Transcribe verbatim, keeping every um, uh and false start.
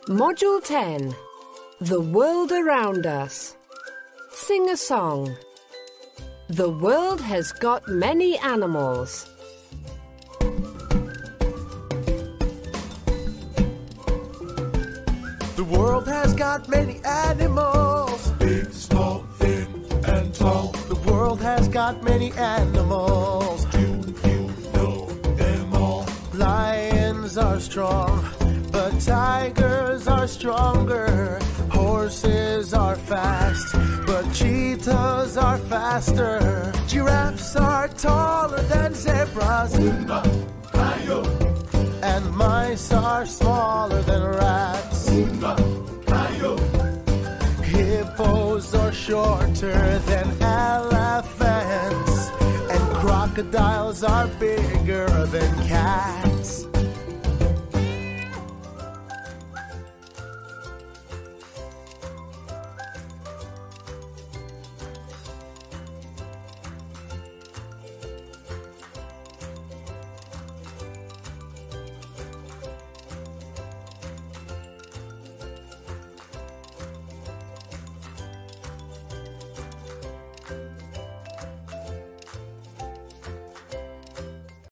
Module ten. The world around us. Sing a song. The world has got many animals. The world has got many animals. Big, small, thin, and tall. The world has got many animals. Do you know them all? Lions are strong, but tigers are stronger. Horses are fast, but cheetahs are faster. Giraffes are taller than zebras. Una, Caillou. And mice are smaller than rats. Una, Caillou. Hippos are shorter than elephants. And crocodiles are bigger than cats.